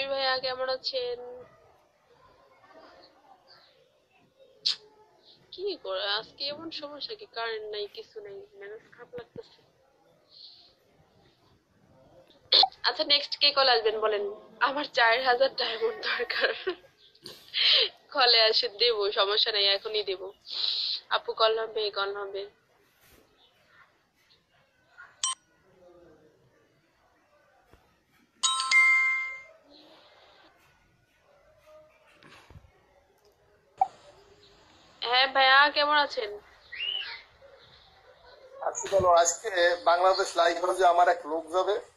জামির ভাইয়া কেমন আছেন? কি করে আজকে এমন সমস্যা, কি কারেন্ট নাই, কিছু নাই, মেজাজ খারাপ লাগতেছে। আচ্ছা, নেক্সট কে কল আসবেন বলেন? আমার 4000 ডায়মন্ড দরকার। কলে আসে দেবো, সমস্যা নাই, এখনই দেবো। আপু কল হবে, কল হবে। হ্যাঁ ভাইয়া, কেমন আছেন? আজকে বলো, আজকে বাংলাদেশ লাইভ যে আমার এক লোক যাবে,